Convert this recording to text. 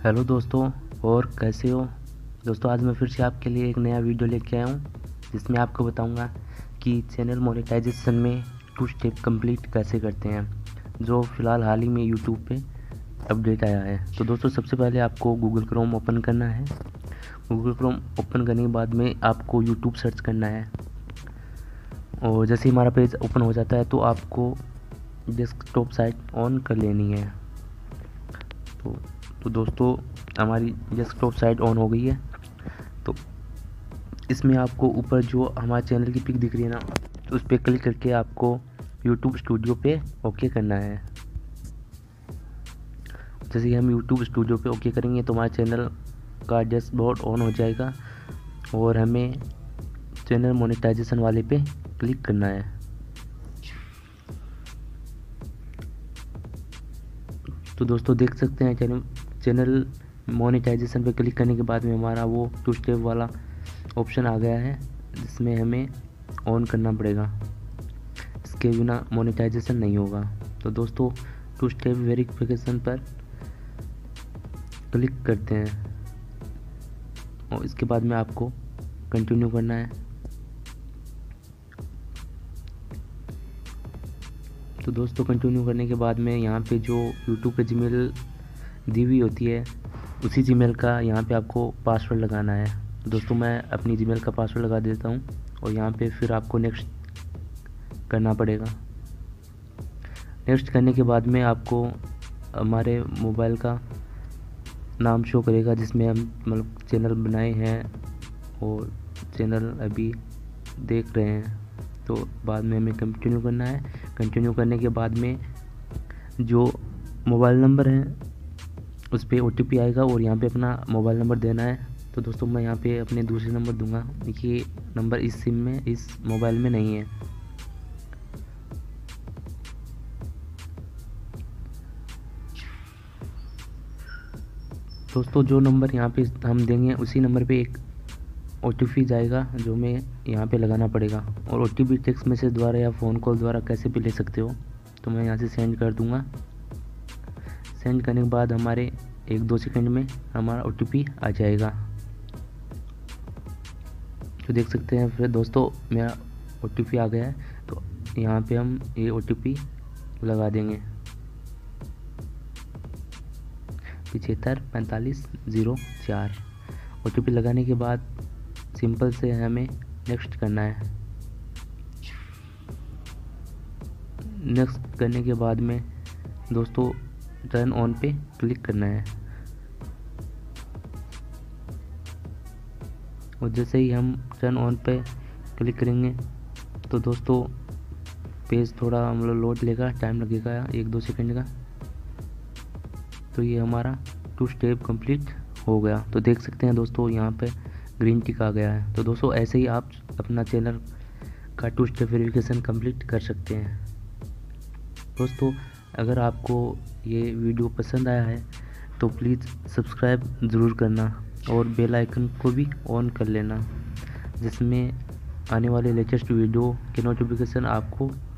Hello दोस्तों, और कैसे हो दोस्तों। आज मैं फिर से आपके लिए एक नया वीडियो लेके आया हूँ जिसमें आपको बताऊंगा कि चैनल मोनेटाइजेशन में 2 स्टेप कंप्लीट कैसे करते हैं, जो फ़िलहाल हाल ही में यूट्यूब पे अपडेट आया है। तो दोस्तों, सबसे पहले आपको गूगल क्रोम ओपन करना है। गूगल क्रोम ओपन करने के बाद में आपको यूट्यूब सर्च करना है, और जैसे ही हमारा पेज ओपन हो जाता है तो आपको डेस्कटॉप साइट ऑन कर लेनी है। तो दोस्तों, हमारी डेस्कटॉप साइट ऑन हो गई है। तो इसमें आपको ऊपर जो हमारे चैनल की पिक दिख रही है ना, तो उस पर क्लिक करके आपको यूट्यूब स्टूडियो पे ओके करना है। जैसे ही हम यूट्यूब स्टूडियो पे ओके करेंगे तो हमारे चैनल का डैशबोर्ड ऑन हो जाएगा और हमें चैनल मोनेटाइजेशन वाले पे क्लिक करना है। तो दोस्तों, देख सकते हैं चैनल मोनेटाइजेशन पे क्लिक करने के बाद में हमारा वो 2 स्टेप वाला ऑप्शन आ गया है, जिसमें हमें ऑन करना पड़ेगा। इसके बिना मोनेटाइजेशन नहीं होगा। तो दोस्तों, 2 स्टेप वेरिफिकेशन पर क्लिक करते हैं और इसके बाद में आपको कंटिन्यू करना है। तो दोस्तों, कंटिन्यू करने के बाद में यहाँ पे जो यूट्यूब पे जीमेल दी हुई होती है, उसी जीमेल का यहाँ पे आपको पासवर्ड लगाना है। दोस्तों, मैं अपनी जीमेल का पासवर्ड लगा देता हूँ और यहाँ पे फिर आपको नेक्स्ट करना पड़ेगा। नेक्स्ट करने के बाद में आपको हमारे मोबाइल का नाम शो करेगा जिसमें हम मतलब चैनल बनाए हैं और चैनल अभी देख रहे हैं। तो बाद में हमें कंटिन्यू करना है। कंटिन्यू करने के बाद में जो मोबाइल नंबर है उस पर OTP आएगा और यहाँ पे अपना मोबाइल नंबर देना है। तो दोस्तों, मैं यहाँ पे अपने दूसरे नंबर दूंगा। ये नंबर इस सिम में, इस मोबाइल में नहीं है। दोस्तों, जो नंबर यहाँ पे हम देंगे उसी नंबर पे एक OTP जाएगा जो हमें यहाँ पे लगाना पड़ेगा। और OTP टेक्स्ट मैसेज द्वारा या फ़ोन कॉल द्वारा कैसे भी ले सकते हो। तो मैं यहाँ से सेंड कर दूँगा। सेंड करने के बाद हमारे 1-2 सेकंड में हमारा OTP आ जाएगा। तो देख सकते हैं फिर दोस्तों, मेरा OTP आ गया है। तो यहाँ पे हम ये OTP लगा देंगे, 754504। OTP लगाने के बाद सिंपल से हमें नेक्स्ट करना है। नेक्स्ट करने के बाद में दोस्तों टर्न ऑन पे क्लिक करना है। और जैसे ही हम टर्न ऑन पे क्लिक करेंगे तो दोस्तों पेज थोड़ा मतलब लोड लेगा, टाइम लगेगा 1-2 सेकंड का। तो ये हमारा 2 स्टेप कंप्लीट हो गया। तो देख सकते हैं दोस्तों, यहाँ पे ग्रीन टिक आ गया है। तो दोस्तों, ऐसे ही आप अपना चैनल का 2 स्टेप वेरिफिकेशन कंप्लीट कर सकते हैं। दोस्तों, अगर आपको ये वीडियो पसंद आया है तो प्लीज़ सब्सक्राइब ज़रूर करना और बेल आइकन को भी ऑन कर लेना, जिसमें आने वाले लेटेस्ट वीडियो के नोटिफिकेशन आपको